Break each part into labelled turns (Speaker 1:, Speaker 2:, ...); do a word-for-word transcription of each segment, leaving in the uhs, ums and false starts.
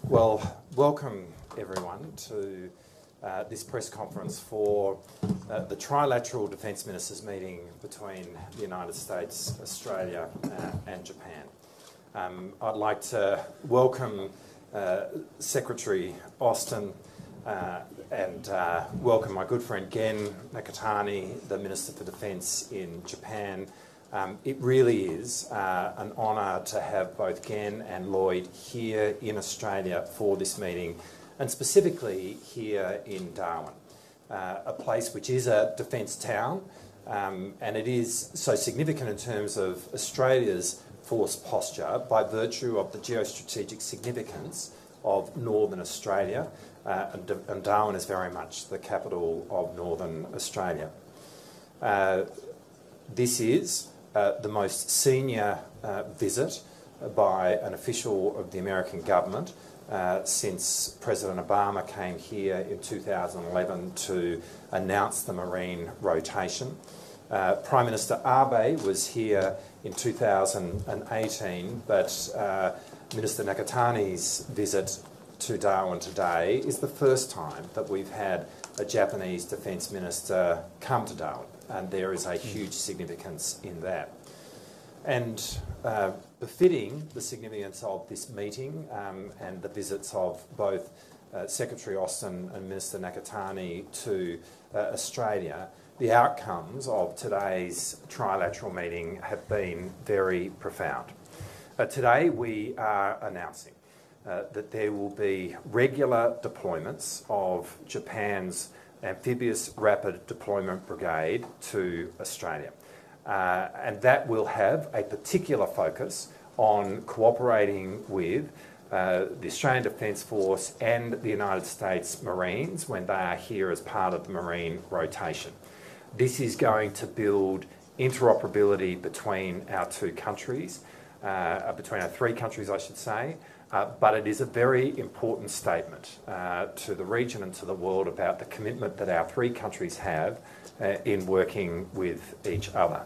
Speaker 1: Well, welcome everyone to uh, this press conference for uh, the Trilateral Defence Ministers meeting between the United States, Australia uh, and Japan. Um, I'd like to welcome uh, Secretary Austin uh, and uh, welcome my good friend Gen Nakatani, the Minister for Defence in Japan. Um, it really is uh, an honour to have both Gen and Lloyd here in Australia for this meeting, and specifically here in Darwin, uh, a place which is a defence town, um, and it is so significant in terms of Australia's force posture by virtue of the geostrategic significance of Northern Australia, uh, and, and Darwin is very much the capital of Northern Australia. Uh, this is Uh, the most senior uh, visit by an official of the American government uh, since President Obama came here in two thousand eleven to announce the Marine rotation. Uh, Prime Minister Abe was here in two thousand eighteen, but uh, Minister Nakatani's visit to Darwin today is the first time that we've had a Japanese Defence Minister come to Darwin, and there is a huge significance in that. And uh, befitting the significance of this meeting um, and the visits of both uh, Secretary Austin and Minister Nakatani to uh, Australia, the outcomes of today's trilateral meeting have been very profound. Uh, today we are announcing uh, that there will be regular deployments of Japan's Amphibious Rapid Deployment Brigade to Australia. Uh, and that will have a particular focus on cooperating with uh, the Australian Defence Force and the United States Marines when they are here as part of the Marine rotation. This is going to build interoperability between our two countries, uh, between our three countries I should say, uh, but it is a very important statement uh, to the region and to the world about the commitment that our three countries have uh, in working with each other.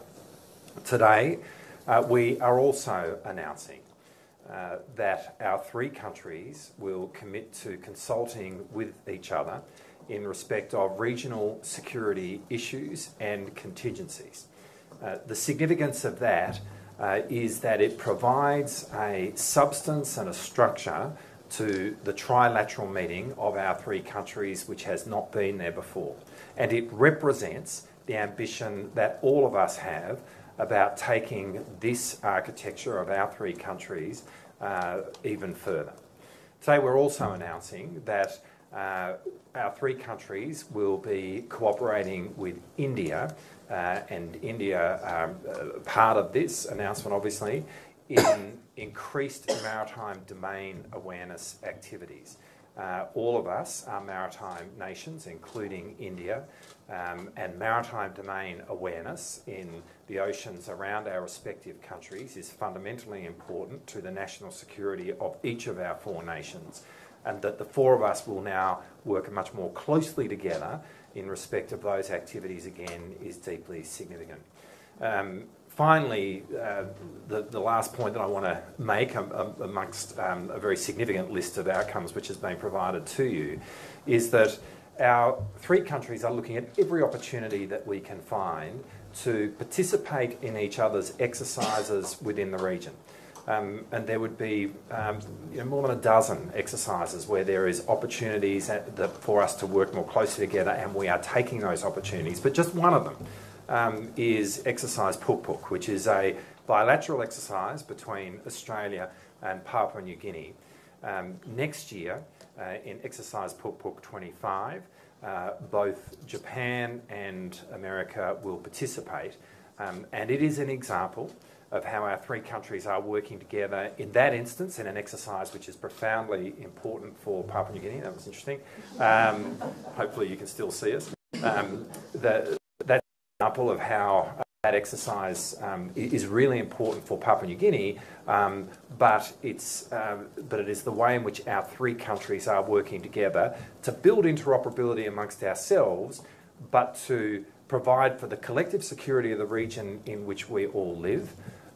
Speaker 1: Today, uh, we are also announcing uh, that our three countries will commit to consulting with each other in respect of regional security issues and contingencies. Uh, the significance of that uh, is that it provides a substance and a structure to the trilateral meeting of our three countries, which has not been there before. And it represents the ambition that all of us have about taking this architecture of our three countries uh, even further. Today we're also announcing that uh, our three countries will be cooperating with India, uh, and India, um, uh, part of this announcement obviously, in increased maritime domain awareness activities. Uh, all of us are maritime nations, including India, um, and maritime domain awareness in the oceans around our respective countries is fundamentally important to the national security of each of our four nations, and that the four of us will now work much more closely together in respect of those activities again is deeply significant. Um, Finally, uh, the, the last point that I want to make um, um, amongst um, a very significant list of outcomes which has been provided to you is that our three countries are looking at every opportunity that we can find to participate in each other's exercises within the region. Um, and there would be um, you know, more than a dozen exercises where there is opportunities at the, for us to work more closely together, and we are taking those opportunities. But just one of them Um, is exercise Puk Puk, which is a bilateral exercise between Australia and Papua New Guinea. Um, next year, uh, in exercise Puk Puk twenty-five, uh, both Japan and America will participate, um, and it is an example of how our three countries are working together in that instance in an exercise which is profoundly important for Papua New Guinea. That was interesting. Um, hopefully you can still see us. Um, the, example of how uh, that exercise um, is really important for Papua New Guinea, um, but it's um, but it is the way in which our three countries are working together to build interoperability amongst ourselves, but to provide for the collective security of the region in which we all live,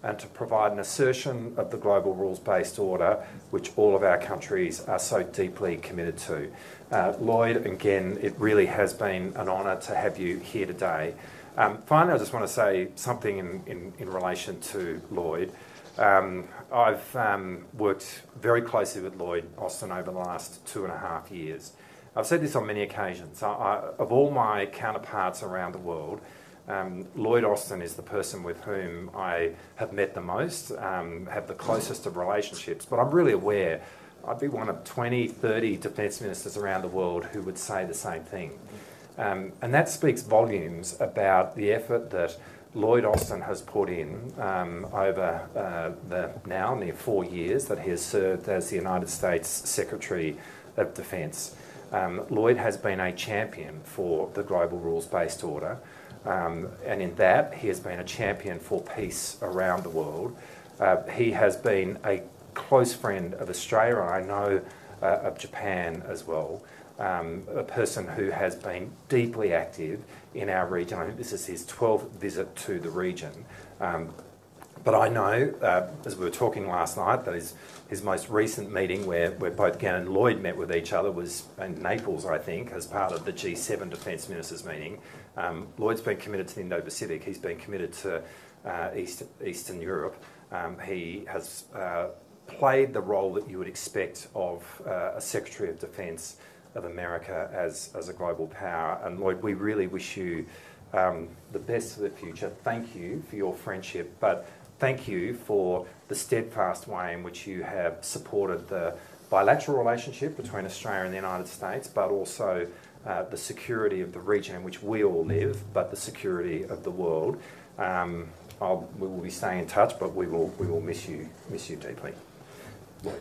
Speaker 1: and to provide an assertion of the global rules-based order which all of our countries are so deeply committed to. Uh, Lloyd, again, it really has been an honour to have you here today. Um, finally, I just want to say something in, in, in relation to Lloyd. Um, I've um, worked very closely with Lloyd Austin over the last two and a half years. I've said this on many occasions. I, I, of all my counterparts around the world, um, Lloyd Austin is the person with whom I have met the most, um, have the closest of relationships, but I'm really aware I'd be one of twenty, thirty defence ministers around the world who would say the same thing. Um, and that speaks volumes about the effort that Lloyd Austin has put in um, over uh, the now near four years that he has served as the United States Secretary of Defence. Um, Lloyd has been a champion for the global rules-based order, um, and in that he has been a champion for peace around the world. Uh, he has been a close friend of Australia, and I know uh, of Japan as well. Um, a person who has been deeply active in our region. I think this is his twelfth visit to the region. Um, but I know, uh, as we were talking last night, that his, his most recent meeting where, where both Gann and Lloyd met with each other was in Naples, I think, as part of the G seven Defence Ministers meeting. Um, Lloyd's been committed to the Indo-Pacific. He's been committed to uh, East, Eastern Europe. Um, he has uh, played the role that you would expect of uh, a Secretary of Defence of America as, as a global power. And Lloyd, we really wish you um, the best for the future. Thank you for your friendship, but thank you for the steadfast way in which you have supported the bilateral relationship between Australia and the United States, but also uh, the security of the region in which we all live, but the security of the world. Um, I'll, we will be staying in touch, but we will, we will miss you, miss you deeply. Lloyd.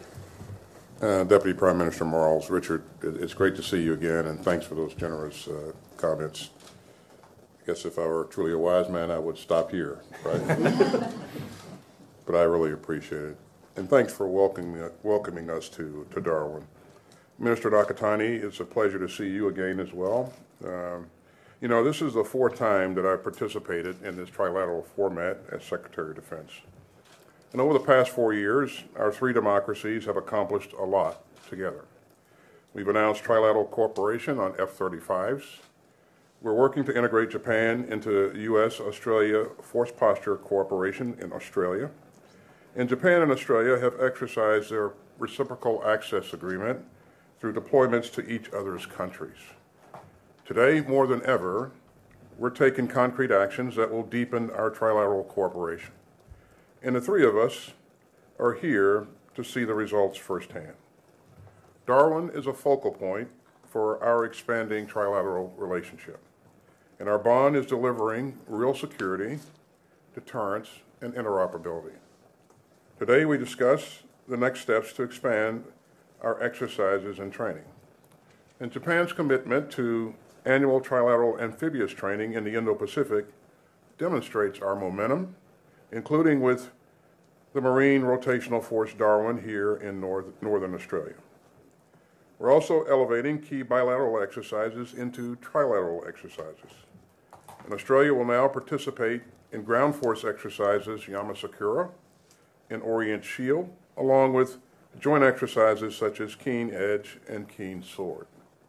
Speaker 2: Uh, Deputy Prime Minister Marles, Richard, it's great to see you again, and thanks for those generous uh, comments. I guess if I were truly a wise man, I would stop here, right? But I really appreciate it. And thanks for welcoming, welcoming us to, to Darwin. Minister Nakatani, it's a pleasure to see you again as well. Um, you know, this is the fourth time that I've participated in this trilateral format as Secretary of Defense. And over the past four years, our three democracies have accomplished a lot together. We've announced trilateral cooperation on F thirty-fives. We're working to integrate Japan into U S Australia Force Posture Cooperation in Australia. And Japan and Australia have exercised their reciprocal access agreement through deployments to each other's countries. Today, more than ever, we're taking concrete actions that will deepen our trilateral cooperation. And the three of us are here to see the results firsthand. Darwin is a focal point for our expanding trilateral relationship, and our bond is delivering real security, deterrence, and interoperability. Today we discuss the next steps to expand our exercises and training. And Japan's commitment to annual trilateral amphibious training in the Indo-Pacific demonstrates our momentum, including with the Marine Rotational Force Darwin here in North, Northern Australia. We're also elevating key bilateral exercises into trilateral exercises. And Australia will now participate in ground force exercises Yamasakura and Orient Shield, along with joint exercises such as Keen Edge and Keen Sword.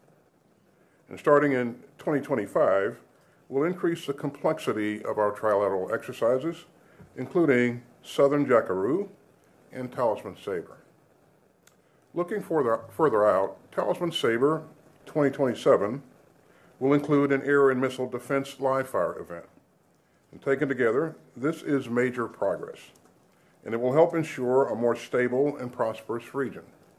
Speaker 2: And starting in twenty twenty-five, we'll increase the complexity of our trilateral exercises, including Southern Jackaroo and Talisman Sabre. Looking further, further out, Talisman Sabre twenty twenty-seven will include an air and missile defense live fire event. And taken together, this is major progress, and it will help ensure a more stable and prosperous region.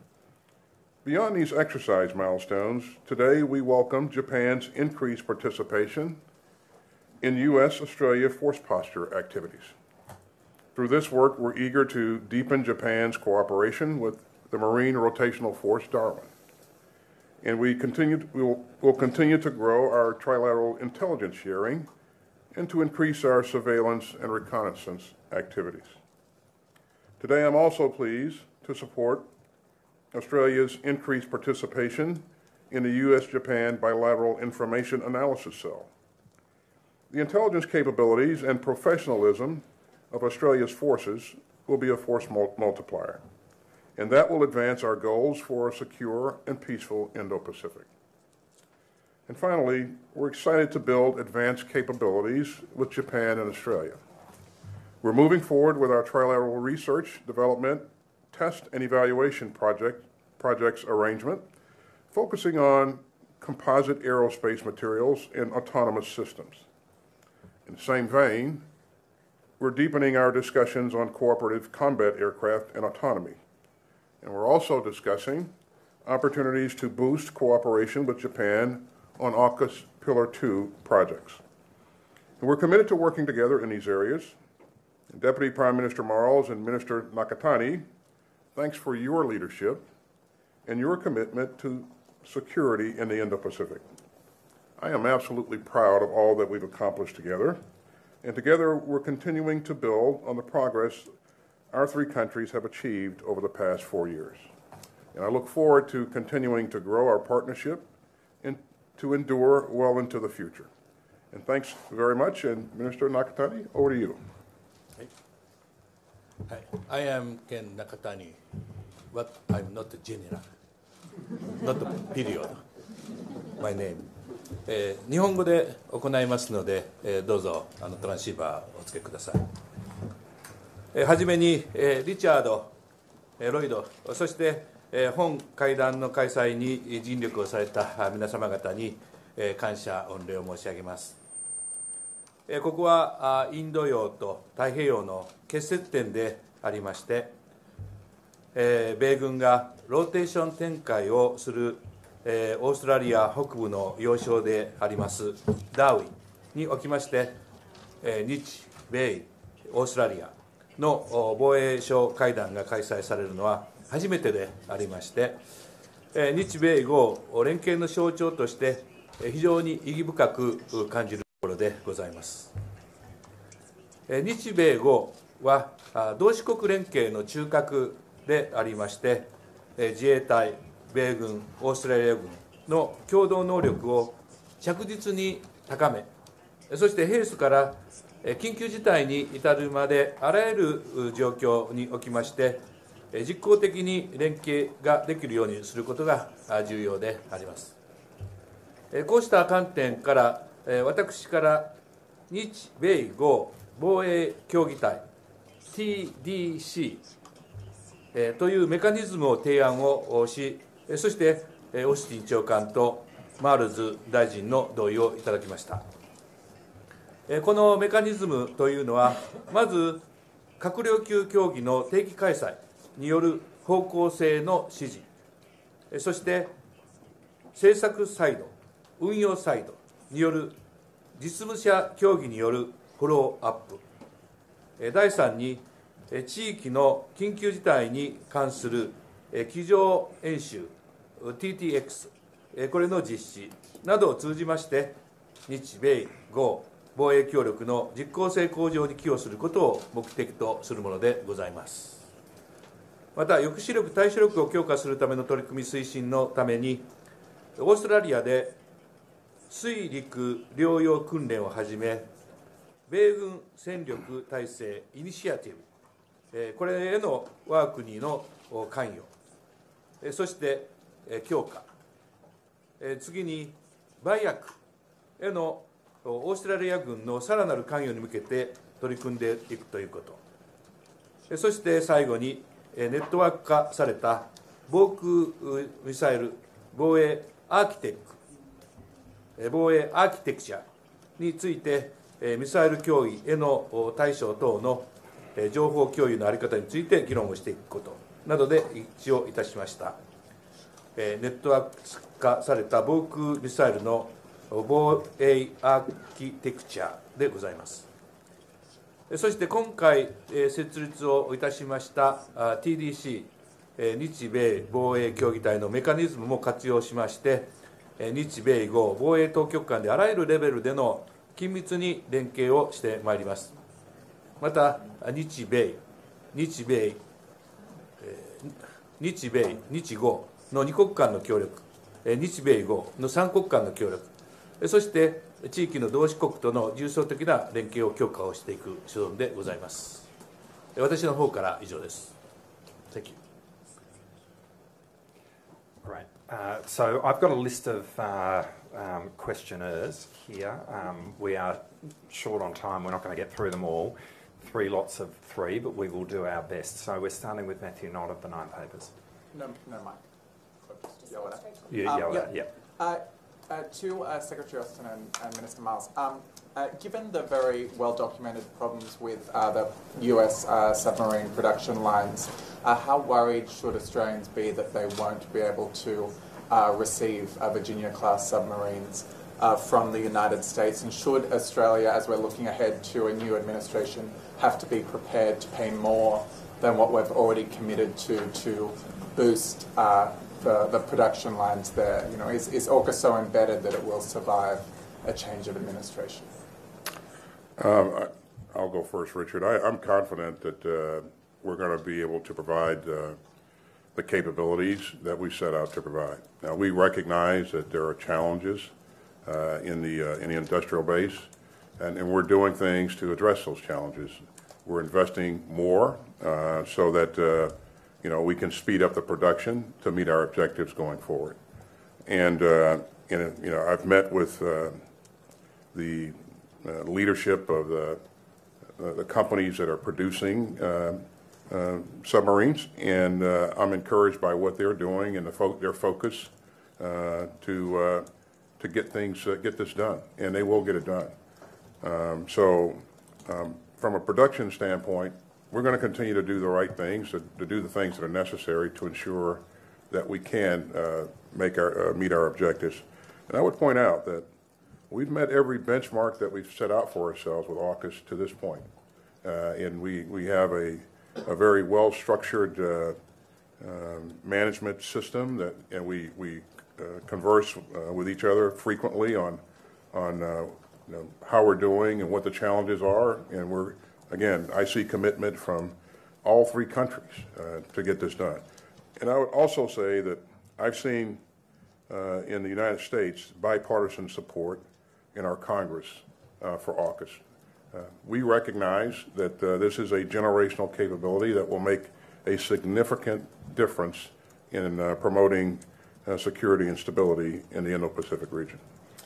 Speaker 2: Beyond these exercise milestones, today we welcome Japan's increased participation in U S Australia force posture activities. Through this work, we're eager to deepen Japan's cooperation with the Marine Rotational Force Darwin. And we continue, we will we'll continue to grow our trilateral intelligence sharing and to increase our surveillance and reconnaissance activities. Today, I'm also pleased to support Australia's increased participation in the U S Japan Bilateral Information Analysis Cell. The intelligence capabilities and professionalism of Australia's forces will be a force multiplier, and that will advance our goals for a secure and peaceful Indo-Pacific. And finally, we're excited to build advanced capabilities with Japan and Australia. We're moving forward with our trilateral research, development, test, and evaluation project, projects arrangement, focusing on composite aerospace materials and autonomous systems. In the same vein, we're deepening our discussions on cooperative combat aircraft and autonomy. And we're also discussing opportunities to boost cooperation with Japan on AUKUS Pillar two projects. And we're committed to working together in these areas. And Deputy Prime Minister Marles and Minister Nakatani, thanks for your leadership and your commitment to security in the Indo-Pacific. I am absolutely proud of all that we've accomplished together, and together we're continuing to build on the progress our three countries have achieved over the past four years. And I look forward to continuing to grow our partnership and to endure well into the future. And thanks very much, and Minister Nakatani, over to you.
Speaker 3: Hi. I am Ken Nakatani, but I'm not a general, not a period. My name. えー、日本語で行いますので、えー、どうぞあのトランシーバーをお付けください。えー、はじめに、えー、リチャード、えー、ロイド、そして、えー、本会談の開催に尽力をされた皆様方に、えー、感謝御礼を申し上げます。えー、ここはインド洋と太平洋の結節点でありまして、えー、米軍がローテーション展開をするえー、オーストラリア北部の要衝でありますダーウィンにおきまして、えー、日米オーストラリアの防衛相会談が開催されるのは初めてでありまして、えー、日米豪連携の象徴として非常に意義深く感じるところでございます。えー、日米豪は同志国連携の中核でありまして、えー、自衛隊米軍、オーストラリア軍の共同能力を着実に高め、そして平素から緊急事態に至るまであらゆる状況におきまして実効的に連携ができるようにすることが重要であります。こうした観点から私から日米豪防衛協議体 ティーディーシー というメカニズムを提案をし、そしてオースティン長官とマールズ大臣の同意をいただきました。このメカニズムというのは、まず閣僚級協議の定期開催による方向性の指示、そして政策サイド、運用サイドによる実務者協議によるフォローアップ、だいさんに地域の緊急事態に関する机上演習 ティーティーエックス、これの実施などを通じまして、日米豪防衛協力の実効性向上に寄与することを目的とするものでございます。また、抑止力、対処力を強化するための取り組み推進のために、オーストラリアで水陸両用訓練をはじめ、米軍戦力体制イニシアティブ、これへの我が国の関与、そして強化、次に売薬へのオーストラリア軍のさらなる関与に向けて取り組んでいくということ、そして最後にネットワーク化された防空ミサイル防衛アーキテク防衛アーキテクチャについてミサイル脅威への対処等の情報共有の在り方について議論をしていくことなどで一致をいたしました。ネットワーク化された防空ミサイルの防衛アーキテクチャでございます。そして今回設立をいたしました ティーディーシー 日米防衛協議体のメカニズムも活用しまして、日米豪防衛当局間であらゆるレベルでの緊密に連携をしてまいります。また日米日米日米日豪のに国間の協力、日米豪のさん国間の協力、 そして地域の同志国との重層的な連携を強化をしていく所存でございます。私の方から以上です。Thank you.
Speaker 1: Right. Uh, so I've got a list of uh, um, questioners here. Um, we are short on time. We're not going to get through them all. Three lots of three, but we will do our best. So we're starting with Matthew Knott of the Nine Papers.
Speaker 4: No, no, Mike. Just yell it.
Speaker 1: You
Speaker 4: Um,
Speaker 1: yell
Speaker 4: yeah.
Speaker 1: it, yep.
Speaker 4: Uh, uh, to uh, Secretary Austin and, and Minister Miles, um, uh, given the very well-documented problems with uh, the U S uh, submarine production lines, uh, how worried should Australians be that they won't be able to uh, receive uh, Virginia-class submarines uh, from the United States? And should Australia, as we're looking ahead to a new administration, have to be prepared to pay more than what we've already committed to to boost uh, the, the production lines there? You know, is, is AUKUS so embedded that it will survive a change of administration?
Speaker 2: Um, I, I'll go first, Richard. I, I'm confident that uh, we're going to be able to provide uh, the capabilities that we set out to provide. Now, we recognize that there are challenges uh, in the uh, in the industrial base, and, and we're doing things to address those challenges. We're investing more uh, so that uh, you know we can speed up the production to meet our objectives going forward. And uh, you know, you know, I've met with uh, the uh, leadership of the uh, the companies that are producing uh, uh, submarines, and uh, I'm encouraged by what they're doing and the fo their focus uh, to uh, to get things uh, get this done, and they will get it done. Um, so. Um, From a production standpoint, we're going to continue to do the right things, to, to do the things that are necessary to ensure that we can uh, make our, uh, meet our objectives. And I would point out that we've met every benchmark that we've set out for ourselves with AUKUS to this point. Uh, and we, we have a, a very well-structured uh, uh, management system, that, and we, we uh, converse uh, with each other frequently on, on uh, You know, how we're doing and what the challenges are, and we're, again, I see commitment from all three countries uh, to get this done. And I would also say that I've seen uh, in the United States bipartisan support in our Congress uh, for AUKUS. Uh, we recognize that uh, this is a generational capability that will make a significant difference in uh, promoting uh, security and stability in the Indo-Pacific region.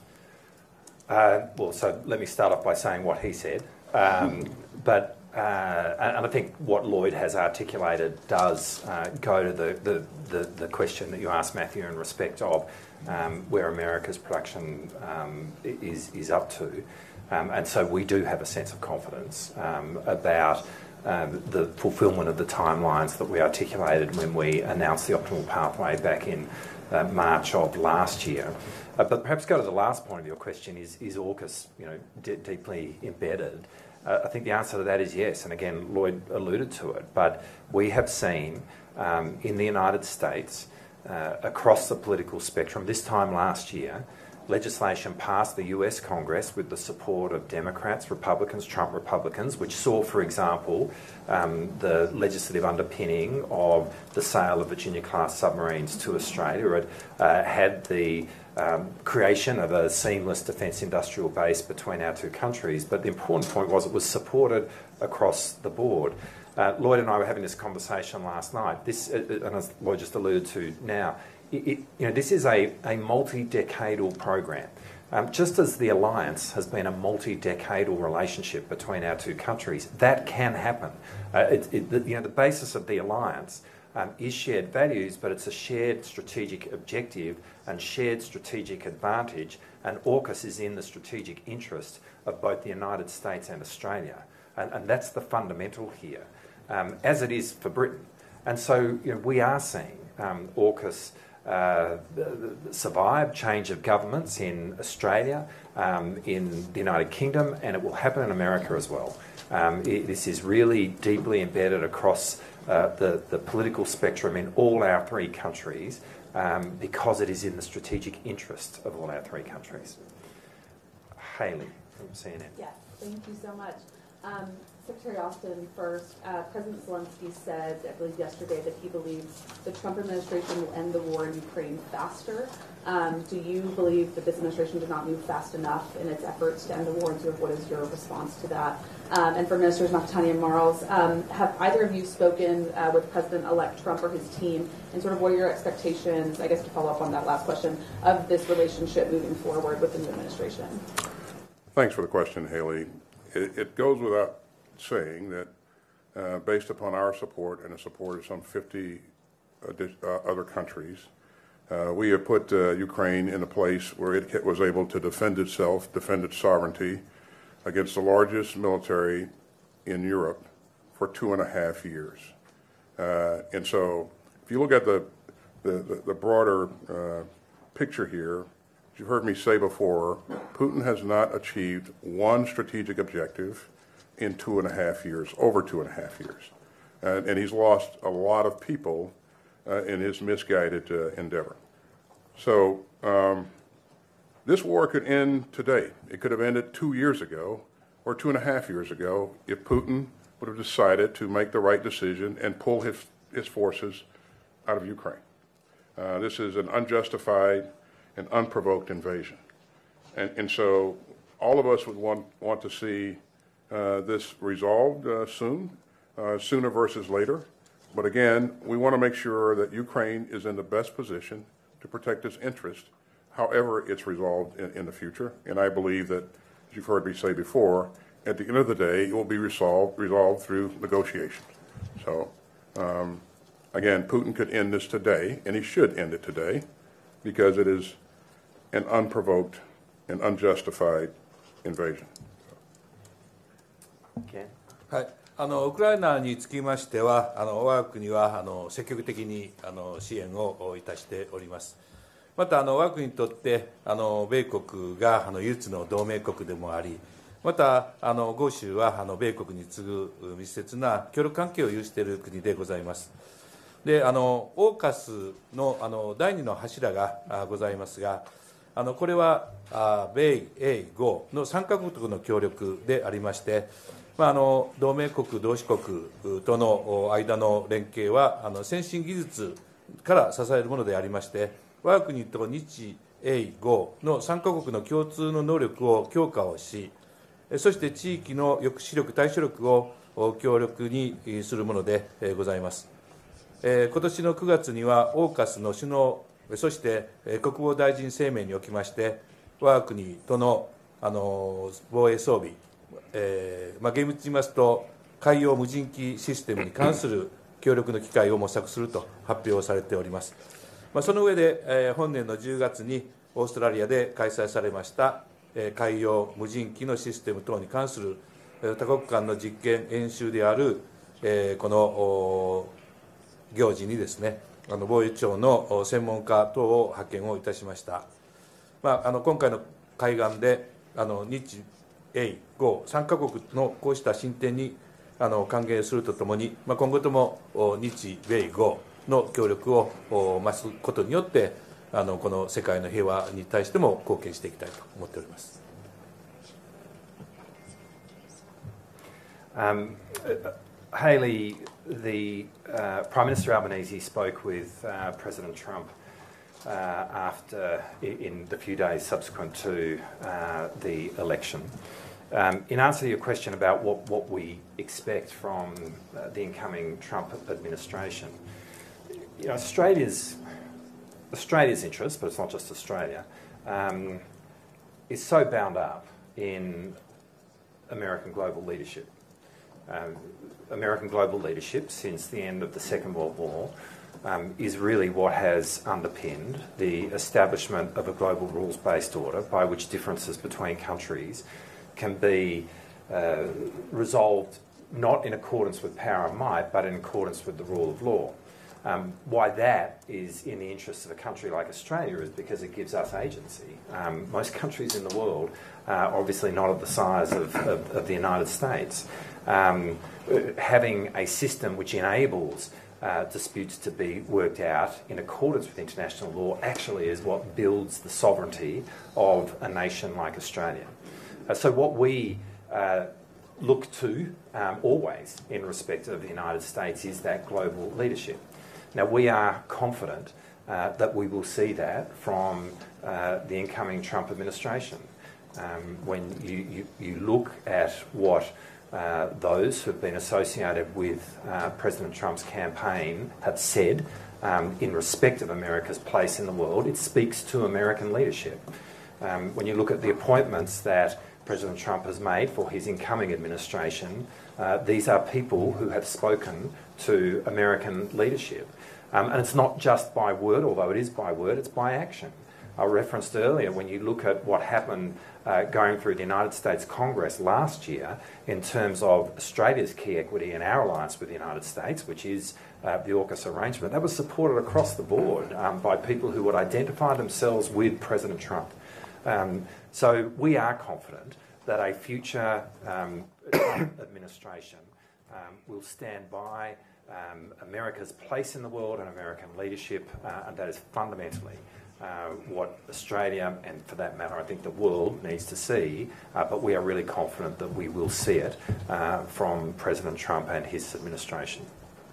Speaker 1: Uh, well, so let me start off by saying what he said. Um, but, uh, and I think what Lloyd has articulated does uh, go to the, the, the, the question that you asked, Matthew, in respect of um, where America's production um, is, is up to. Um, and so we do have a sense of confidence um, about um, the fulfilment of the timelines that we articulated when we announced the optimal pathway back in uh, March of last year. Uh, but perhaps go to the last point of your question, is, is AUKUS you know, d deeply embedded? Uh, I think the answer to that is yes, and again, Lloyd alluded to it, but we have seen um, in the United States, uh, across the political spectrum, this time last year, legislation passed the U S Congress with the support of Democrats, Republicans, Trump Republicans, which saw, for example, um, the legislative underpinning of the sale of Virginia-class submarines to Australia. It uh, had the um, creation of a seamless defence industrial base between our two countries. But the important point was it was supported across the board. Uh, Lloyd and I were having this conversation last night. This, uh, and as Lloyd just alluded to now, It, it, you know, this is a, a multi-decadal program. Um, just as the alliance has been a multi-decadal relationship between our two countries, that can happen. Uh, it, it, the, you know, the basis of the alliance um, is shared values, but it's a shared strategic objective and shared strategic advantage, and AUKUS is in the strategic interest of both the United States and Australia. And, and that's the fundamental here, um, as it is for Britain. And so you know, we are seeing um, AUKUS Uh, survive change of governments in Australia, um, in the United Kingdom, and it will happen in America as well. Um, it, this is really deeply embedded across uh, the, the political spectrum in all our three countries um, because it is in the strategic interest of all our three countries. Hayley from C N N.
Speaker 5: Yeah, thank you so much. Um, Secretary Austin, first, uh, President Zelensky said, I believe yesterday, that he believes the Trump administration will end the war in Ukraine faster. Um, do you believe that this administration did not move fast enough in its efforts to end the war, and sort of what is your response to that? Um, and for Ministers Nakatani and Marles, um, have either of you spoken uh, with President-elect Trump or his team, and sort of what are your expectations, I guess to follow up on that last question, of this relationship moving forward with the new administration?
Speaker 2: Thanks for the question, Haley. It, it goes without saying that uh, based upon our support and the support of some fifty uh, other countries, uh, we have put uh, Ukraine in a place where it was able to defend itself, defend its sovereignty against the largest military in Europe for two and a half years. Uh, and so if you look at the, the, the, the broader uh, picture here, as you've heard me say before, Putin has not achieved one strategic objective in two and a half years, over two and a half years. Uh, and he's lost a lot of people uh, in his misguided uh, endeavor. So um, this war could end today. It could have ended two years ago or two and a half years ago if Putin would have decided to make the right decision and pull his, his forces out of Ukraine. Uh, this is an unjustified and unprovoked invasion. And, and so all of us would want, want to see Uh, this resolved uh, soon, uh, sooner versus later. But again, we want to make sure that Ukraine is in the best position to protect its interest, however it's resolved in, in the future. And I believe that, as you've heard me say before, at the end of the day, it will be resolved, resolved through negotiations. So, um, again, Putin could end this today, and he should end it today, because it is an unprovoked and unjustified invasion.
Speaker 3: はい、あのウクライナにつきましては、あの我が国はあの積極的にあの支援をいたしております。またあの我が国にとってあの米国があの唯一の同盟国でもあり、またあの豪州はあの米国に次ぐ密接な協力関係を有している国でございます。で、あのオーカスのあの第二の柱がございますが、あのこれは米英豪のさんカ国の協力でありまして。まあ、あの同盟国、同志国との間の連携はあの先進技術から支えるものでありまして、我が国と日英豪のさんカ国の共通の能力を強化をし、そして地域の抑止力、対処力を強力にするものでございます。今年のくがつには、オーカスの首脳、そして国防大臣声明におきまして、我が国とのあの防衛装備、えーまあ、厳密に言いますと、海洋無人機システムに関する協力の機会を模索すると発表されております。まあ、その上で、えー、本年のじゅうがつにオーストラリアで開催されました、えー、海洋無人機のシステム等に関する、えー、多国間の実験演習である、えー、この行事にですね、あの防衛庁の専門家等を派遣をいたしました。まあ、あの今回の会談であの日英豪さんカ国のこうした進展にあの歓迎するとともに、まあ、今後とも日米豪の協力を増すことによってあのこの世界の平和に対しても貢献していきたいと思っております。
Speaker 1: Um, Haley, the uh, Prime Minister Albanese spoke with uh, President Trump uh, after in the few days subsequent to uh, the election. Um, in answer to your question about what, what we expect from uh, the incoming Trump administration, you know, Australia's Australia's interest, but it's not just Australia, um, is so bound up in American global leadership. Um, American global leadership since the end of the Second World War um, is really what has underpinned the establishment of a global rules-based order by which differences between countries can be uh, resolved not in accordance with power and might, but in accordance with the rule of law. Um, why that is in the interests of a country like Australia is because it gives us agency. Um, most countries in the world are obviously not of the size of, of, of the United States. Um, having a system which enables uh, disputes to be worked out in accordance with international law actually is what builds the sovereignty of a nation like Australia. Uh, so what we uh, look to um, always in respect of the United States is that global leadership. Now, we are confident uh, that we will see that from uh, the incoming Trump administration. Um, when you, you, you look at what uh, those who have been associated with uh, President Trump's campaign have said um, in respect of America's place in the world, it speaks to American leadership. Um, when you look at the appointments that President Trump has made for his incoming administration, uh, these are people who have spoken to American leadership. Um, and it's not just by word, although it is by word, it's by action. I referenced earlier, when you look at what happened uh, going through the United States Congress last year in terms of Australia's key equity and our alliance with the United States, which is uh, the AUKUS arrangement, that was supported across the board um, by people who would identify themselves with President Trump. Um, so we are confident that a future um, administration um, will stand by um, America's place in the world and American leadership, uh, and that is fundamentally uh, what Australia, and for that matter I think the world, needs to see, uh, but we are really confident that we will see it uh, from President Trump and his administration.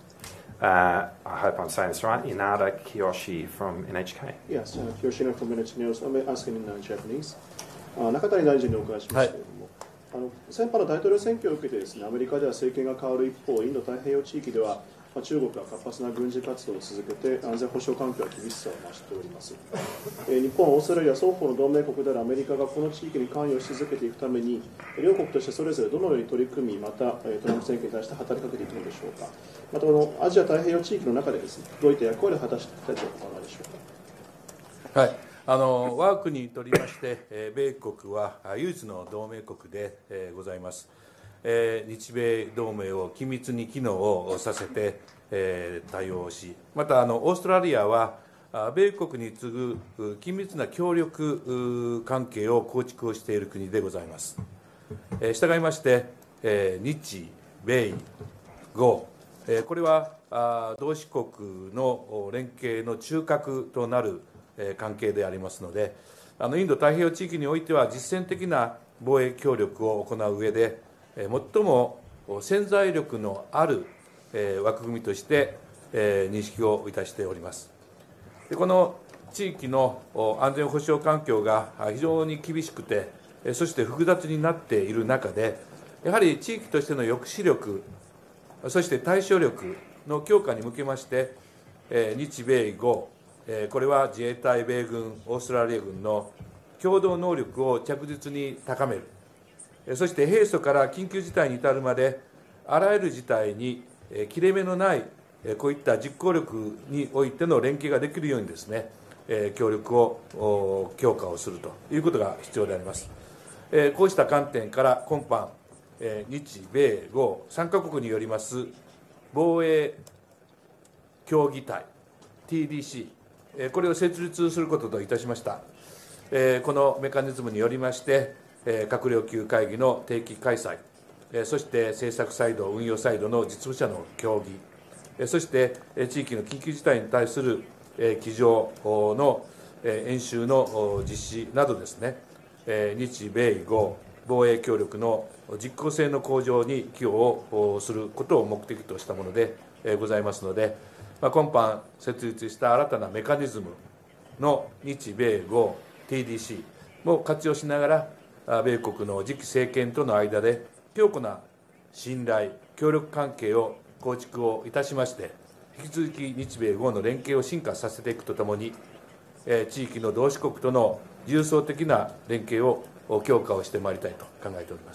Speaker 1: Uh, I hope I'm saying this right. Inada Kiyoshi from N H K.
Speaker 6: Yes, uh, Kiyoshi from N H K News. I'm asking in uh, Japanese. 中谷大臣にお伺いしますけれども、あの先般の大統領選挙を受けてですね、アメリカでは政権が変わる一方、インド太平洋地域では、まあ、中国が活発な軍事活動を続けて安全保障環境は厳しさを増しております。えー、日本、オーストラリア双方の同盟国であるアメリカがこの地域に関与し続けていくために、両国としてそれぞれどのように取り組み、またトランプ政権に対して働きかけていくのでしょうか。またこのアジア太平洋地域の中でですね、どういった役割を果たしていきたいとお考えでしょうか。
Speaker 3: はい、あの我が国にとりまして、えー、米国は唯一の同盟国で、えー、ございます。えー、日米同盟を緊密に機能をさせて、えー、対応し、またあのオーストラリアは米国に次ぐ緊密な協力関係を構築をしている国でございます。えー、したがいまして、えー、日米豪、えー、これは同志国の連携の中核となる関係でありますので、あのインド太平洋地域においては実践的な防衛協力を行う上で、最も潜在力のある枠組みとして認識をいたしております。でこの地域の安全保障環境が非常に厳しくて、そして複雑になっている中で、やはり地域としての抑止力、そして対処力の強化に向けまして、日米豪、これは自衛隊、米軍、オーストラリア軍の共同能力を着実に高める、そして平素から緊急事態に至るまで、あらゆる事態に切れ目のない、こういった実行力においての連携ができるようにですね、協力を強化をするということが必要であります。こうした観点から今般、日米豪さんカ国によります防衛協議体 ティーディーシー、これを設立することといたしました。このメカニズムによりまして、閣僚級会議の定期開催、そして政策サイド、運用サイドの実務者の協議、そして地域の緊急事態に対する机上の演習の実施などですね、日米豪防衛協力の実効性の向上に寄与をすることを目的としたものでございますので、今般設立した新たなメカニズムの日米豪 ティーディーシー も活用しながら、米国の次期政権との間で強固な信頼、協力関係を構築をいたしまして、引き続き日米豪の連携を進化させていくとともに、地域の同志国との重層的な連携を強化をしてまいりたいと考えております。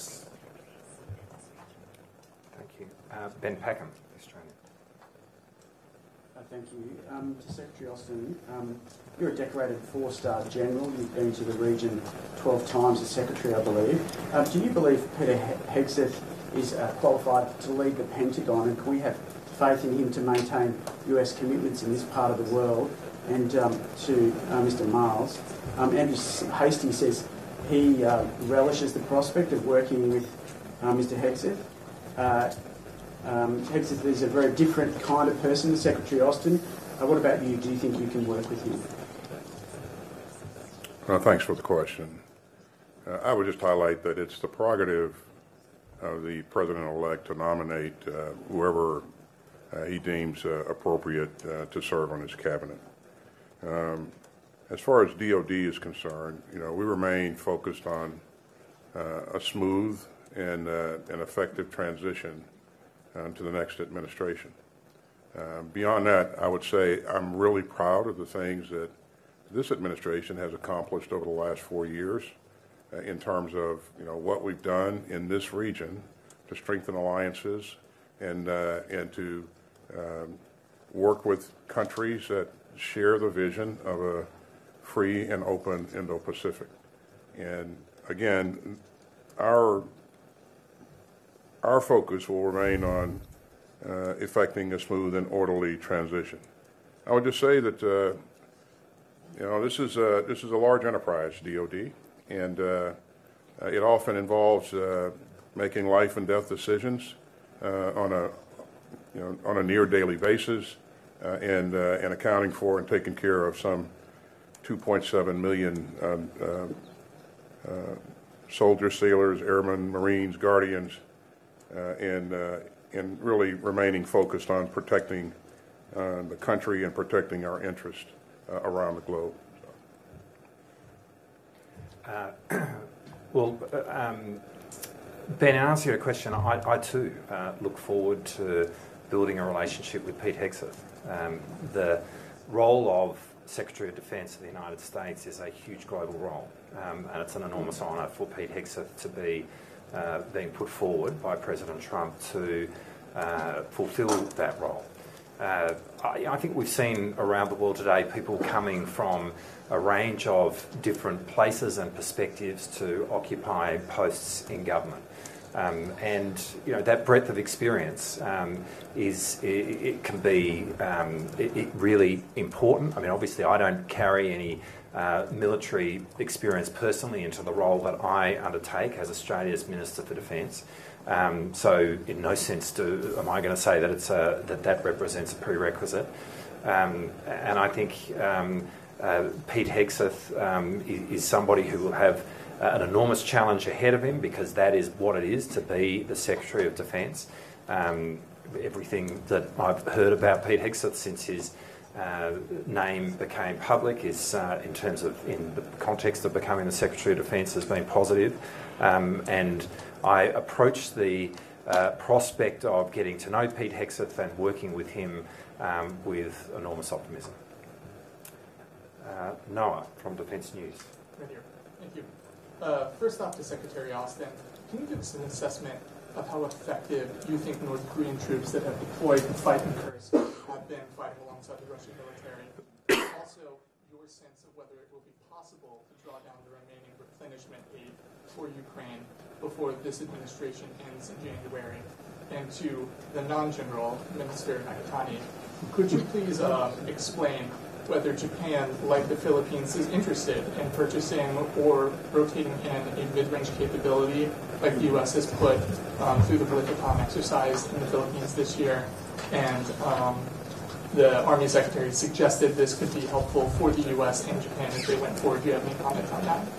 Speaker 1: Thank you. Uh, Ben Packham, Australian.
Speaker 7: Uh, thank you. Um, to Secretary Austin, um, you're a decorated four-star general. You've been to the region twelve times as Secretary, I believe. Uh, do you believe Peter Hegseth is uh, qualified to lead the Pentagon, and can we have faith in him to maintain U S commitments in this part of the world? And um, to uh, Mister Miles, um, Andrew Hastings says he uh, relishes the prospect of working with uh, Mister Hegseth. Uh, um, Hegseth is a very different kind of person than Secretary Austin. Uh, what about you? Do you think you can work with him?
Speaker 2: Uh, thanks for the question. Uh, I would just highlight that it's the prerogative of the President-elect to nominate uh, whoever uh, he deems uh, appropriate uh, to serve on his cabinet. Um, as far as D O D is concerned, you know, we remain focused on uh, a smooth and uh, an effective transition uh, to the next administration. Uh, beyond that, I would say I'm really proud of the things that this administration has accomplished over the last four years uh, in terms of, you know, what we've done in this region to strengthen alliances and uh, and to um, work with countries that share the vision of a free and open Indo-Pacific. And again, our our focus will remain on uh, effecting a smooth and orderly transition. I would just say that uh, you know this is a, this is a large enterprise, D O D, and uh, it often involves uh, making life and death decisions uh, on a you know on a near daily basis, uh, and uh, and accounting for and taking care of some two point seven million um, uh, uh, soldiers, sailors, airmen, Marines, Guardians, uh, and uh, and really remaining focused on protecting uh, the country and protecting our interests uh, around the globe.
Speaker 1: Uh, well, um, Ben, in answer to your question, I, I too uh, look forward to building a relationship with Pete Hegseth. Um, the role of Secretary of Defense of the United States is a huge global role, um, and it's an enormous honour for Pete Hegseth to be uh, being put forward by President Trump to uh, fulfil that role. Uh, I, I think we've seen around the world today people coming from a range of different places and perspectives to occupy posts in government. Um, and you know that breadth of experience um, is it, it can be um, it, it really important. I mean, obviously, I don't carry any uh, military experience personally into the role that I undertake as Australia's Minister for Defence. Um, so, in no sense do am I going to say that it's a, that that represents a prerequisite. Um, and I think um, uh, Pete Hegseth um, is, is somebody who will have Uh, an enormous challenge ahead of him, because that is what it is to be the Secretary of Defence. Um, everything that I've heard about Pete Hegseth since his uh, name became public is, uh, in terms of, in the context of becoming the Secretary of Defence, has been positive. Um, and I approach the uh, prospect of getting to know Pete Hegseth and working with him um, with enormous optimism. Uh, Noah from Defence News.
Speaker 8: Right here. Thank you. Uh, first off, to Secretary Austin, can you give us an assessment of how effective you think North Korean troops that have deployed to fight in Kursk have been fighting alongside the Russian military? Also, your sense of whether it will be possible to draw down the remaining replenishment aid for Ukraine before this administration ends in January. And to the non-general, Minister Nakatani, could you please uh, explain whether Japan, like the Philippines, is interested in purchasing or rotating in a mid-range capability like the U S has put um, through the Balikatan exercise in the Philippines this year. And um, the Army Secretary suggested this could be helpful for the U S and Japan if they went forward. Do you have any comments on that?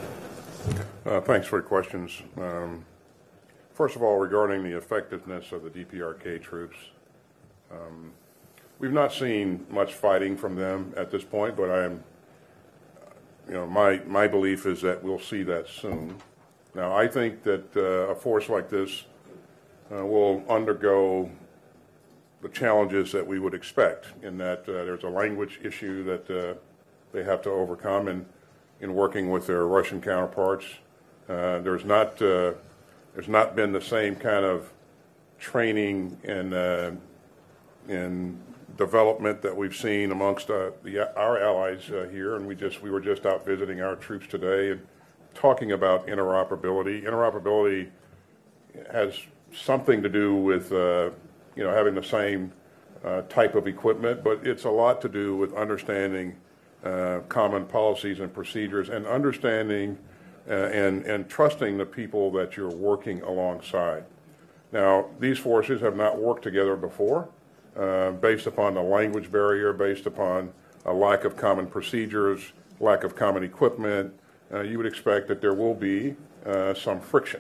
Speaker 2: Uh, thanks for your questions. Um, first of all, regarding the effectiveness of the D P R K troops, um, we've not seen much fighting from them at this point, but I am, you know, my, my belief is that we'll see that soon. Now, I think that uh, a force like this uh, will undergo the challenges that we would expect, in that uh, there's a language issue that uh, they have to overcome in, in working with their Russian counterparts. Uh, there's not uh, there's not been the same kind of training and uh, and development that we've seen amongst uh, the, our allies uh, here, and we just we were just out visiting our troops today and talking about interoperability. Interoperability has something to do with uh, you know having the same uh, type of equipment, but it's a lot to do with understanding uh, common policies and procedures, and understanding uh, and and trusting the people that you're working alongside. Now, these forces have not worked together before. Uh, based upon the language barrier, based upon a lack of common procedures, lack of common equipment, uh, you would expect that there will be uh, some friction.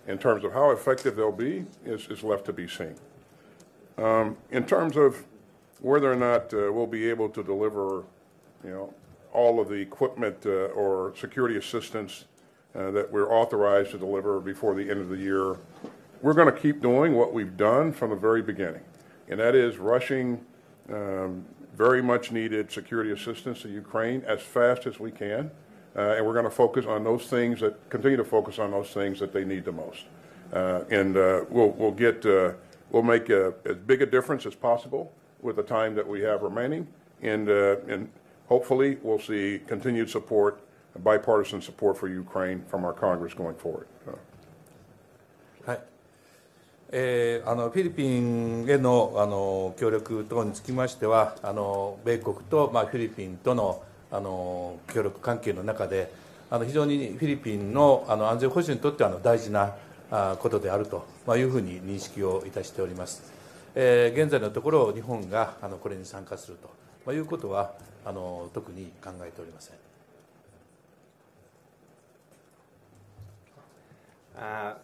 Speaker 2: In terms of how effective they'll be is, is left to be seen. Um, in terms of whether or not uh, we'll be able to deliver, you know, all of the equipment uh, or security assistance uh, that we're authorized to deliver before the end of the year, we're going to keep doing what we've done from the very beginning, and that is rushing um, very much needed security assistance to Ukraine as fast as we can, uh, and we're going to focus on those things that continue to focus on those things that they need the most, uh, and uh, we'll we'll get uh, we'll make a, as big a difference as possible with the time that we have remaining, and uh, and hopefully we'll see continued support, bipartisan support for Ukraine from our Congress going forward. Uh,
Speaker 3: はい、えー、あのフィリピンへのあの協力等につきましては、あの米国と、まあ、フィリピンとのあの協力関係の中で、あの非常にフィリピンのあの安全保障にとってはあの大事なあことであると、まあ、いうふうに認識をいたしております。えー、現在のところ、日本があのこれに参加すると、まあ、いうことはあの特に考えておりません。
Speaker 1: Uh,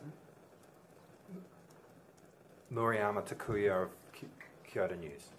Speaker 1: Murayama Takuya of Kyoto News.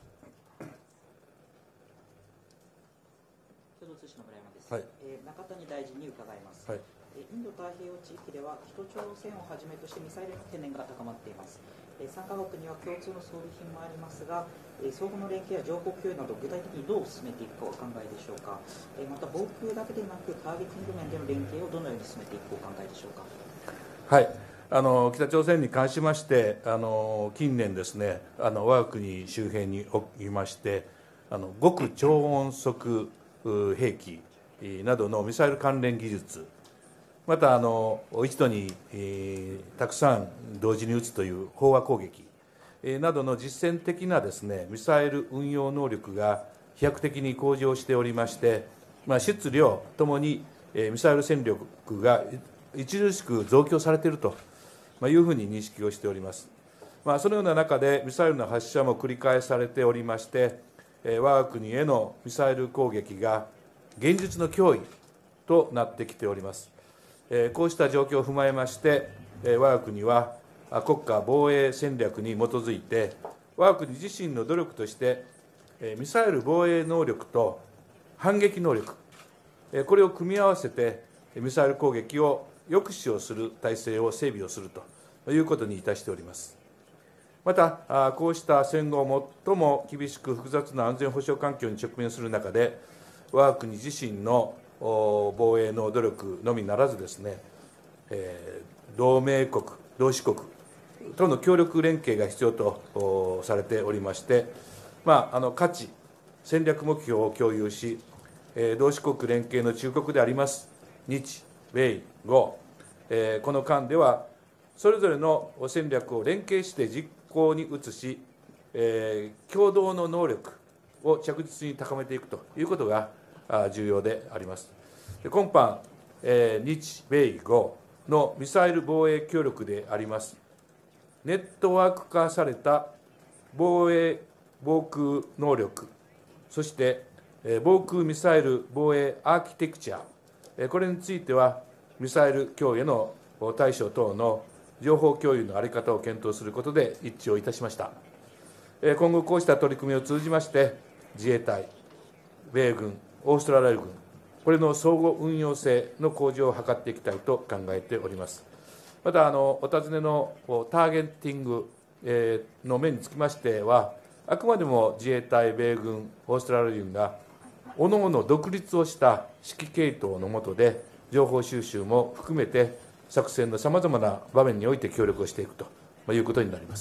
Speaker 3: はい、
Speaker 9: えー、中谷大臣に伺います、
Speaker 3: はい、
Speaker 9: えー、インド太平洋地域では北朝鮮をはじめとしてミサイルの懸念が高まっています。えー、さんカ国には共通の装備品もありますが、えー、相互の連携や情報共有など具体的にどう進めていくかお考えでしょうか。えー、また防空だけでなくターゲティング面での連携をどのように進めていくお考えでしょうか。
Speaker 3: はい、あの北朝鮮に関しまして、あの近年ですね、あの我が国周辺におきまして、あの極超音速兵器などのミサイル関連技術、またあの一度に、えー、たくさん同時に撃つという飽和攻撃、えー、などの実践的なですね、ミサイル運用能力が飛躍的に向上しておりまして、まあ、質量ともに、えー、ミサイル戦力が著しく増強されているというふうに認識をしております。まあ、そのような中でミサイルの発射も繰り返されておりまして、えー、我が国へのミサイル攻撃が現実の脅威となってきております。こうした状況を踏まえまして、我が国は国家防衛戦略に基づいて、我が国自身の努力として、ミサイル防衛能力と反撃能力、これを組み合わせて、ミサイル攻撃を抑止をする体制を整備をするということにいたしております。また、こうした戦後最も厳しく複雑な安全保障環境に直面する中で、我が国自身の防衛の努力のみならずですね、えー、同盟国、同志国との協力連携が必要とされておりまして、まあ、あの価値、戦略目標を共有し、えー、同志国連携の中核であります日、米、豪、えー、この間では、それぞれの戦略を連携して実行に移し、えー、共同の能力を着実に高めていくということが重要であります。今般、えー、日米豪のミサイル防衛協力でありますネットワーク化された防衛防空能力、そして、えー、防空ミサイル防衛アーキテクチャ、えー、これについてはミサイル供与の対象等の情報共有の在り方を検討することで一致をいたしました。えー、今後こうした取り組みを通じまして自衛隊、米軍、オーストラリア軍、これの相互運用性の向上を図っていきたいと考えております。また、あのお尋ねのターゲティングの面につきましては、あくまでも自衛隊、米軍、オーストラリア軍が、おのおの独立をした指揮系統の下で、情報収集も含めて、作戦のさまざまな場面において協力をしていくということになります。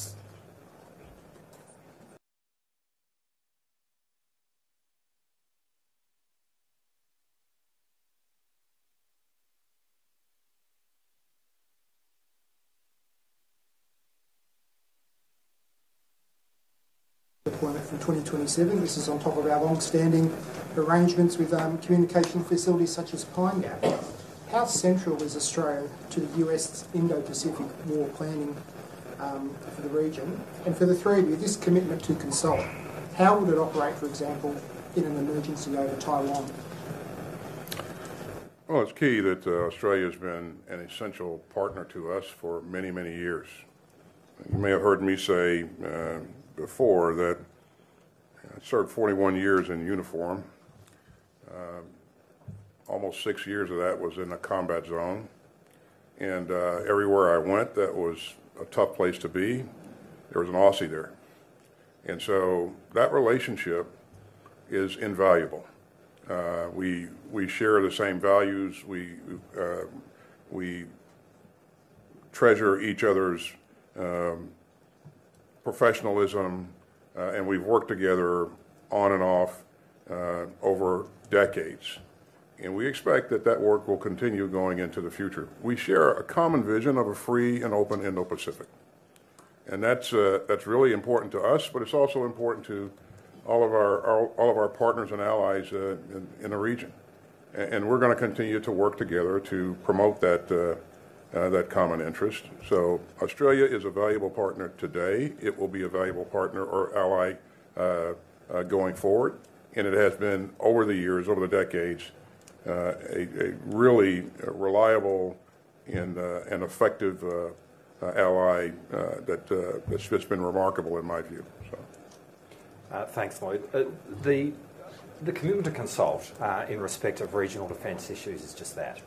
Speaker 10: Deployment from twenty twenty-seven. This is on top of our long-standing arrangements with um, communication facilities such as Pine Gap. How central is Australia to the U S Indo-Pacific war planning um, for the region? And for the three of you, this commitment to consult, how would it operate, for example, in an emergency over Taiwan?
Speaker 2: Well, it's key that uh, Australia has been an essential partner to us for many, many years. You may have heard me say uh, before that I served forty-one years in uniform. Uh, almost six years of that was in a combat zone. And uh, everywhere I went, that was a tough place to be. There was an Aussie there. And so that relationship is invaluable. Uh, we we share the same values. We uh, we treasure each other's um, professionalism, uh, and we've worked together on and off uh, over decades. And we expect that that work will continue going into the future. We share a common vision of a free and open Indo-Pacific, and that's uh, that's really important to us. But it's also important to all of our, our all of our partners and allies uh, in, in the region, and, and we're going to continue to work together to promote that uh, uh, that common interest. So Australia is a valuable partner today. It will be a valuable partner or ally uh, uh, going forward, and it has been over the years, over the decades, uh, a, a really reliable and uh, and effective uh, uh, ally uh, that uh, that's just been remarkable in my view. So.
Speaker 1: Uh, thanks, Lloyd. Uh, the, the commitment to consult uh, in respect of regional defence issues is just that.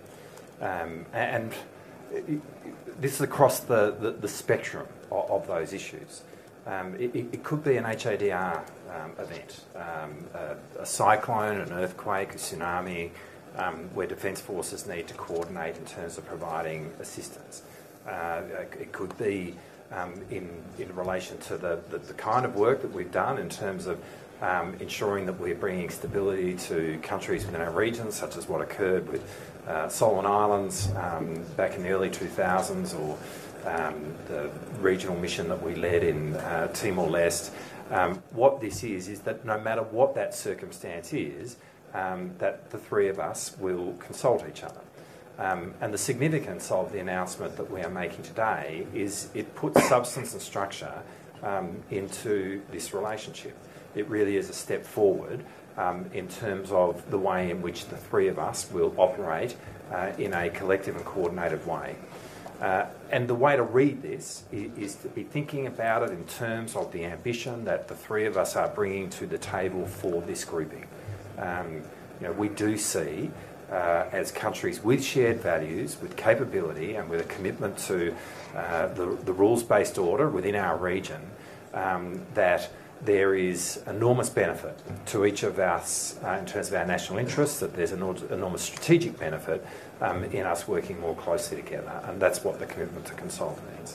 Speaker 1: Um, and it, this is across the, the, the spectrum of, of those issues. Um, it, it could be an H A D R um, event, um, a, a cyclone, an earthquake, a tsunami, um, where defence forces need to coordinate in terms of providing assistance. Uh, it could be Um, in, in relation to the, the, the kind of work that we've done in terms of um, ensuring that we're bringing stability to countries within our region, such as what occurred with uh, Solomon Islands um, back in the early two thousands, or um, the regional mission that we led in uh, Timor-Leste. Um, what this is, is that no matter what that circumstance is, um, that the three of us will consult each other. Um, and the significance of the announcement that we are making today is it puts substance and structure um, into this relationship. It really is a step forward um, in terms of the way in which the three of us will operate uh, in a collective and coordinated way. Uh, and the way to read this is, is to be thinking about it in terms of the ambition that the three of us are bringing to the table for this grouping. Um, you know, we do see Uh, as countries with shared values, with capability and with a commitment to uh, the, the rules-based order within our region, um, that there is enormous benefit to each of us uh, in terms of our national interests, that there's an enormous strategic benefit um, in us working more closely together, and that's what the commitment to consult means.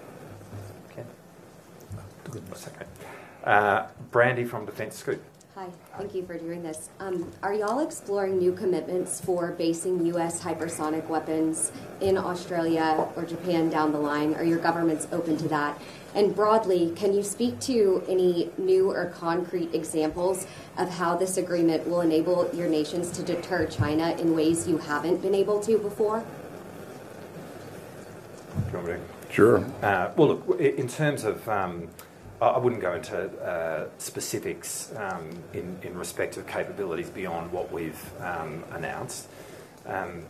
Speaker 1: Okay. Okay. Uh, Brandy from Defence Scoop.
Speaker 11: Hi, thank you for doing this. Um, are y'all exploring new commitments for basing U S hypersonic weapons in Australia or Japan down the line? Are your governments open to that? And broadly, can you speak to any new or concrete examples of how this agreement will enable your nations to deter China in ways you haven't been able to before?
Speaker 1: Do you want me to?
Speaker 2: Sure.
Speaker 1: Uh, well, look, in terms of... Um, I wouldn't go into uh, specifics um, in, in respect of capabilities beyond what we've um, announced. Um,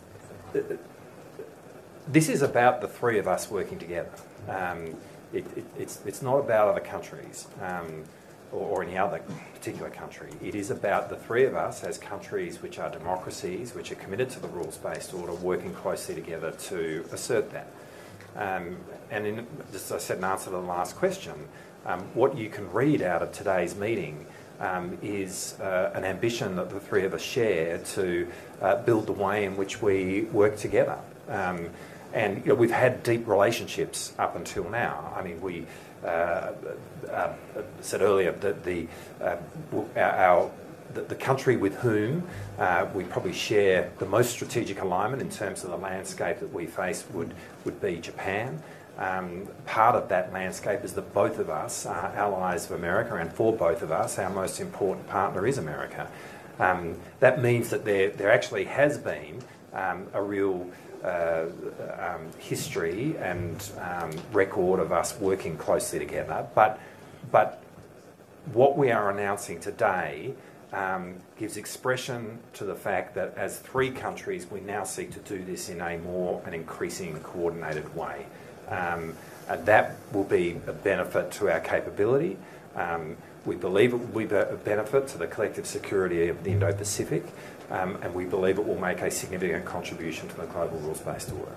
Speaker 1: this is about the three of us working together. Um, it, it, it's, it's not about other countries um, or, or any other particular country. It is about the three of us as countries which are democracies, which are committed to the rules-based order, working closely together to assert that. Um, and in, just as I said in answer to the last question, Um, what you can read out of today's meeting um, is uh, an ambition that the three of us share to uh, build the way in which we work together. Um, and you know, we've had deep relationships up until now. I mean, we uh, uh, said earlier that the uh, our the, the country with whom uh, we probably share the most strategic alignment in terms of the landscape that we face would would be Japan. Um, part of that landscape is that both of us are allies of America, and for both of us, our most important partner is America. Um, that means that there, there actually has been um, a real uh, um, history and um, record of us working closely together. But, but what we are announcing today um, gives expression to the fact that as three countries we now seek to do this in a more and increasing coordinated way. Um, and that will be a benefit to our capability. Um, we believe it will be a benefit to the collective security of the Indo-Pacific, um, and we believe it will make a significant contribution to the global rules-based order.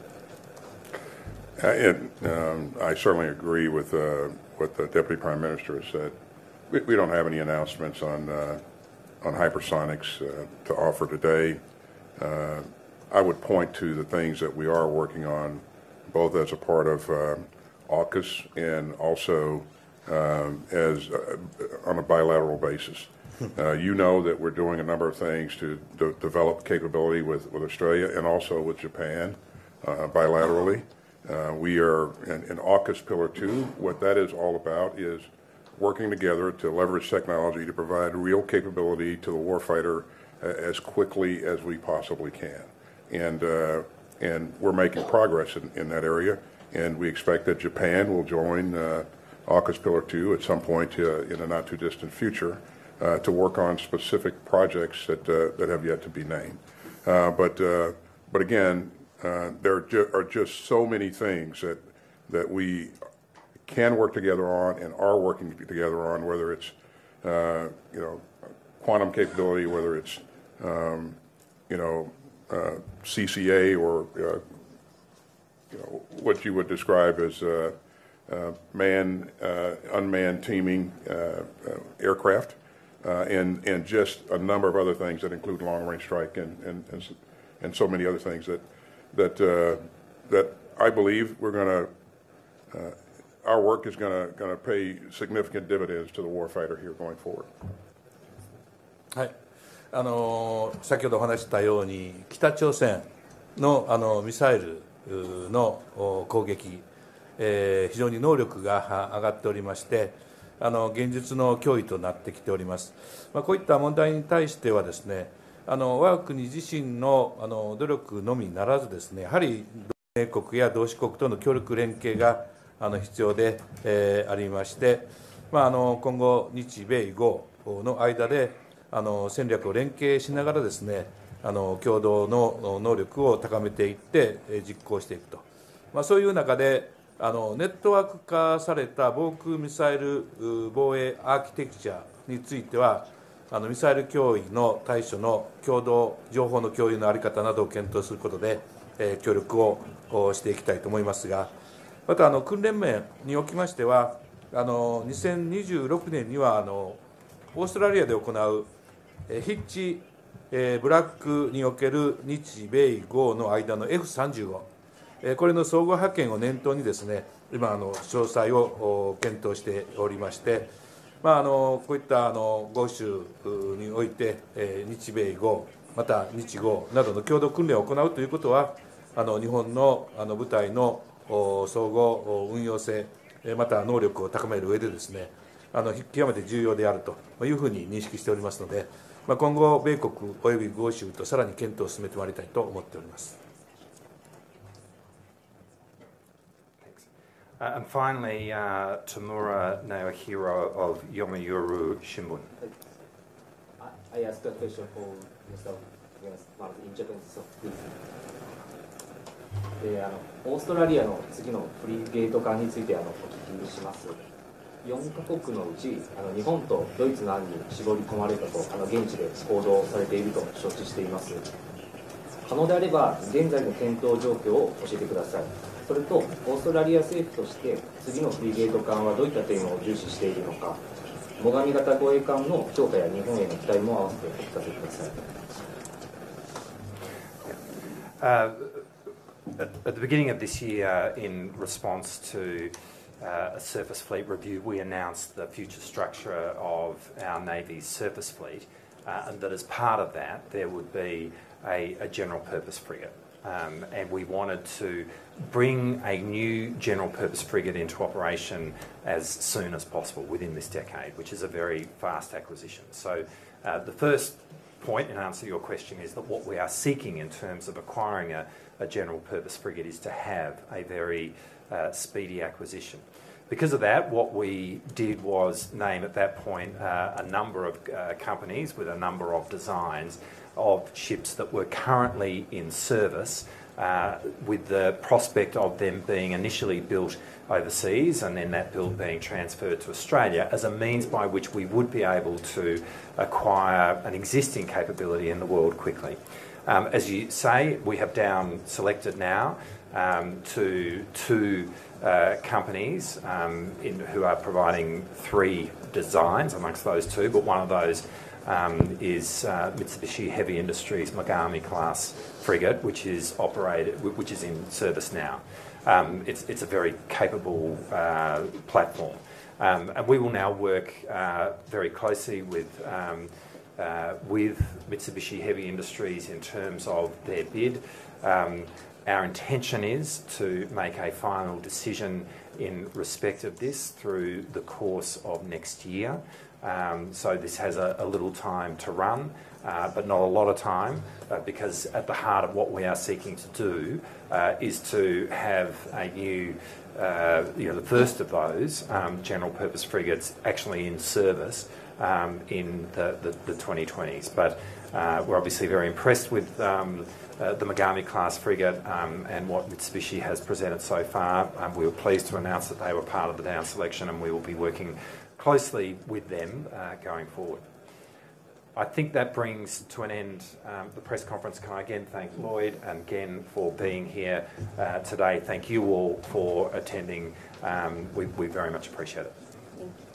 Speaker 2: Uh, it, um, I certainly agree with uh, what the Deputy Prime Minister has said. We, we don't have any announcements on uh, on hypersonics uh, to offer today. Uh, I would point to the things that we are working on, both as a part of uh, AUKUS and also um, as uh, on a bilateral basis. Uh, you know that we're doing a number of things to de develop capability with, with Australia and also with Japan uh, bilaterally. Uh, we are in, in AUKUS Pillar two. What that is all about is working together to leverage technology to provide real capability to the warfighter uh, as quickly as we possibly can. And, uh, and we're making progress in, in that area, and we expect that Japan will join uh, AUKUS Pillar two at some point uh, in a not-too-distant future uh, to work on specific projects that, uh, that have yet to be named. Uh, but, uh, but again, uh, there ju are just so many things that, that we can work together on and are working together on, whether it's uh, you know, quantum capability, whether it's um, you know, uh, C C A or uh, you know, what you would describe as uh, uh, man, uh, unmanned teaming uh, uh, aircraft, uh, and and just a number of other things that include long-range strike and and and, and so many other things that that uh, that I believe we're going to. Uh, Our work is going to pay significant dividends to the warfighter here going forward.
Speaker 3: はい、あの先ほどお話したように北朝鮮のあのミサイルの攻撃、えー、非常に能力が上がっておりまして、あの現実の脅威となってきております。まあ、こういった問題に対してはですね、あの我が国自身のあの努力のみならずですね、やはり同盟国や同志国との協力連携があの必要で、えー、ありまして、まあ、あの今後、日米豪の間であの戦略を連携しながらですね、あの共同の能力を高めていって実行していくと、まあ、そういう中であのネットワーク化された防空ミサイル防衛アーキテクチャについては、あのミサイル脅威の対処の共同情報の共有の在り方などを検討することで、えー、協力をしていきたいと思いますが、またあの訓練面におきましては、あのにせんにじゅうろくねんにはあのオーストラリアで行うヒッチ、えー、ブラックにおける日米豪の間の エフさんじゅうご、えー、これの総合派遣を念頭にですね、今あの詳細を検討しておりまして、まあ、あのこういったあの豪州において、えー、日米豪また日豪などの共同訓練を行うということは、あの日本のあの部隊の総合運用性、また能力を高める上でですね、あの極めて重要であるというふうに認識しておりますので、まあ、今後、米国および豪州とさらに検討を進めてまいりたいと思っております。
Speaker 1: Uh, and finally, uh, Tamura Naohiro of Yomiuri Shimbun.
Speaker 12: I asked a question for Mister Miles in Japanese, so please. であのオーストラリアの次のフリゲート艦についてあのお聞きします。よんカ国のうちあの日本とドイツの案に絞り込まれたとあの現地で報道されていると承知しています。可能であれば現在の検討状況を教えてください。それとオーストラリア政府として次のフリゲート艦はどういった点を重視しているのか、最上型護衛艦の強化や日本への期待も合わせてお聞かせください。
Speaker 1: Uh, At, at the beginning of this year, in response to uh, a surface fleet review, we announced the future structure of our Navy's surface fleet, uh, and that as part of that, there would be a, a general purpose frigate. Um, and we wanted to bring a new general purpose frigate into operation as soon as possible within this decade, which is a very fast acquisition. So uh, the first point in answer to your question is that what we are seeking in terms of acquiring a, a general purpose frigate is to have a very uh, speedy acquisition. because of that, what we did was name at that point uh, a number of uh, companies with a number of designs of ships that were currently in service, uh, with the prospect of them being initially built overseas and then that build being transferred to Australia as a means by which we would be able to acquire an existing capability in the world quickly. Um, as you say, we have down selected now um, to two uh, companies um, in, who are providing three designs amongst those two, but one of those um, is uh, Mitsubishi Heavy Industries Mogami class frigate, which is operated, which is in service now. Um, it's, it's a very capable uh, platform, um, and we will now work uh, very closely with um, uh, with Mitsubishi Heavy Industries in terms of their bid. Um, our intention is to make a final decision in respect of this through the course of next year. Um, so this has a, a little time to run, uh, but not a lot of time, uh, because at the heart of what we are seeking to do uh, is to have a new, uh, you know, the first of those um, general purpose frigates actually in service um, in the, the, the twenty twenties. But uh, we're obviously very impressed with um, uh, the Mogami class frigate um, and what Mitsubishi has presented so far. Um, we were pleased to announce that they were part of the down selection, and we will be working closely with them uh, going forward. I think that brings to an end um, the press conference. Can I again thank Lloyd and again for being here uh, today. Thank you all for attending. Um, we, we very much appreciate it.
Speaker 11: Thank you.